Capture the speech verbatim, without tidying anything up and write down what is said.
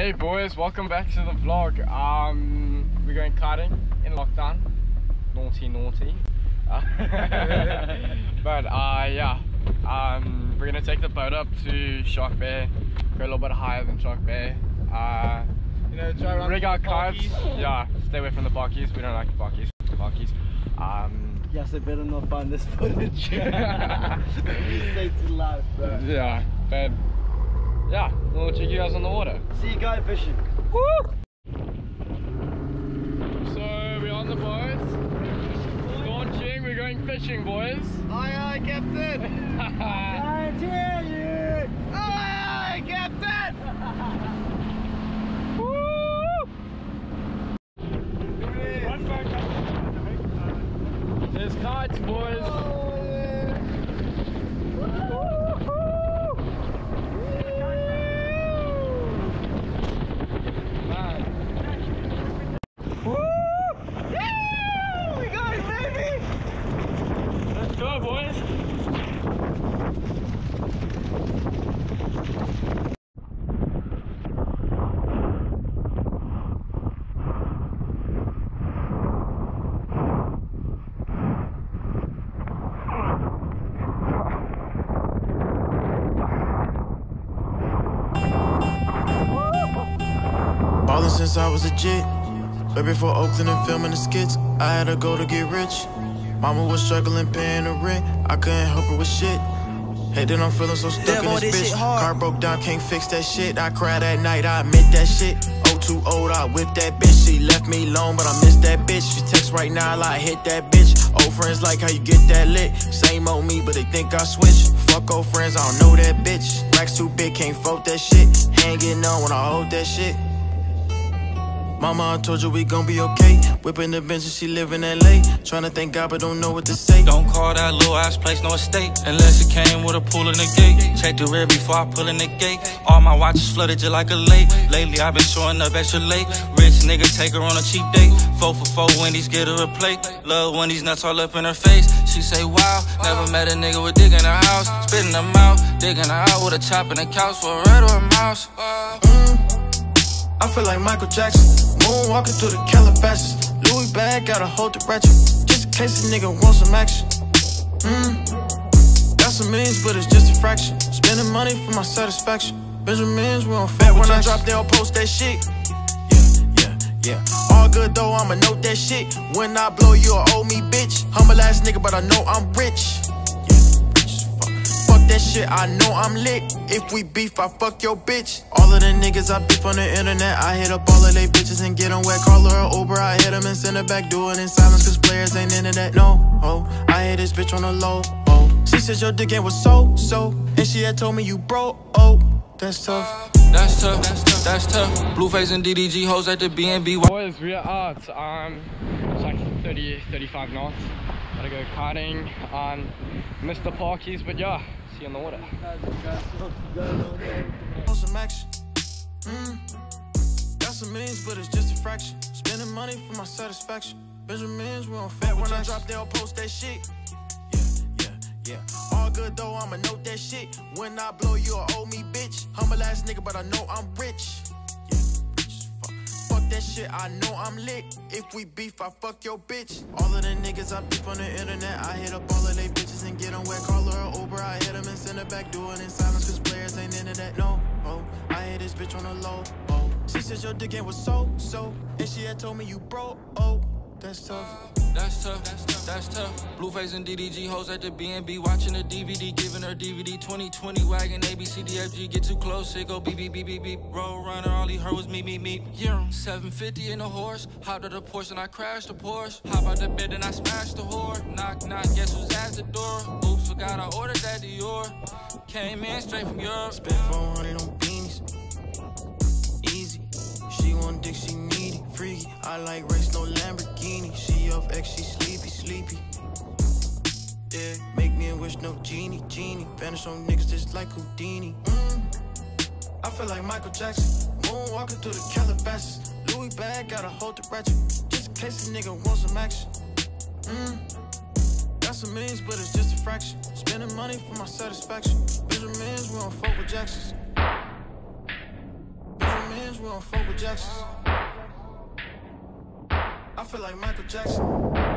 Hey boys, welcome back to the vlog. Um, we're going karting in lockdown. Naughty, naughty. Uh, but uh, yeah, um, we're gonna take the boat up to Shark Bay, go a little bit higher than Shark Bay. Uh, you know, try around rig our kites. Yeah, stay away from the barkies. We don't like the barkies. Barkies. Um, yes, I better not find this footage. You say too loud, bro. Yeah, but. Yeah, we'll check you guys on the water. See you guys fishing. Woo! So we're on the boat. Launching, we're going fishing, boys. Aye aye, Captain. I dare you. Aye aye, Captain. Woo! There's kites, boys. Oh, go, boys! Ballin' since I was a jit. Way before Oakland and filming the skits, I had to go to get rich. Mama was struggling paying the rent, I couldn't help her with shit. Hey, then I'm feeling so stuck in this bitch. Car broke down, can't fix that shit. I cried at night, I admit that shit. Oh, too old, I whipped that bitch. She left me alone, but I miss that bitch. She text right now, I hit that bitch. Old friends like how you get that lit. Same old me, but they think I switched. Fuck old friends, I don't know that bitch. Racks too big, can't fold that shit. Hanging on when I hold that shit. Mama, I told you we gon' be okay. Whipping the bench and she live in L A. Tryna thank God but don't know what to say. Don't call that little ass place no estate, unless it came with a pool in the gate. Check the rear before I pull in the gate. All my watches flooded just like a lake. Lately I've been showing up extra late. Rich nigga take her on a cheap date. Four for four Wendy's, get her a plate. Love when these nuts all up in her face. She say wow, never met a nigga with dick in her house. Spitting them out, digging her out with a chop in the couch for a rat or a mouse. mm, I feel like Michael Jackson, moonwalking through the Calabasas. Louis bag, gotta hold the ratchet, just in case a nigga wants some action. Mm. Got some millions, but it's just a fraction. Spending money for my satisfaction. Benjamins, we don't fat when I drop, they don't post that shit. Yeah, yeah, yeah. All good though, I'ma note that shit. When I blow, you owe me, bitch. Humble ass nigga, but I know I'm rich. That shit, I know I'm lit. If we beef, I fuck your bitch. All of the niggas I beef on the internet, I hit up all of they bitches and get them wet. Call her an Uber, I hit them and send her back. Do it in silence, cause players ain't into that, no. Oh, I hit this bitch on the low, oh. She said your dick ain't was so, so. And she had told me you broke, oh. That's tough. That's tough, that's tough, that's tough. Blueface and D D G hoes at the B and B. Boys, we are out. Um, it's like thirty, thirty-five knots. Gotta go karting. Um, missed the parkies, but yeah. See you on the water. Some action. Mm. Got some millions, but it's just a fraction. Spending money for my satisfaction. Benjamins, we don't fat when I drop, they don't post that shit. Yeah, yeah, yeah. All good though, I'ma note that shit. When I blow, you owe me, bitch. Humble ass nigga, but I know I'm rich. Yeah, rich fuck. Fuck that shit, I know I'm lit. If we beef, I fuck your bitch. All of the niggas I beef on the internet, I hit up all of they bitches and get them wet. Call her an Uber, I hit them and send her back. Do it in silence, cause players ain't into that, no. Oh, I hit this bitch on the low, oh. She said your dick ain't was so, so. And she had told me you broke, oh. That's tough. That's tough, that's tough, that's tough. Blueface and D D G hoes at the B and B, watching the D V D, giving her D V D. twenty twenty wagon, A B C D F G, get too close, it go beep beep beep beep beep. Roll runner, all he heard was me me me. Yeah, seven fifty in a horse, hopped out the Porsche and I crashed the Porsche. Hop out the bed and I smashed the whore. Knock knock, guess who's at the door? Oops, forgot I ordered that Dior. Came in straight from Europe. Spent four hundred on beanies. Easy. She want dick, she needy. Freaky. I like race, no Lamborghini. She off X, she sleepy, sleepy. Yeah, make me a wish, no genie, genie. Vanish on niggas just like Houdini. Mm. I feel like Michael Jackson, moonwalking through the Calabasas. Louis bag, gotta hold the ratchet, just in case a nigga wants some action. Mm. Got some millions, but it's just a fraction. Spending money for my satisfaction. Benjamins, we don't fuck with Jacksons. Benjamins. friends, we don't fuck with Jacksons. I feel like Michael Jackson.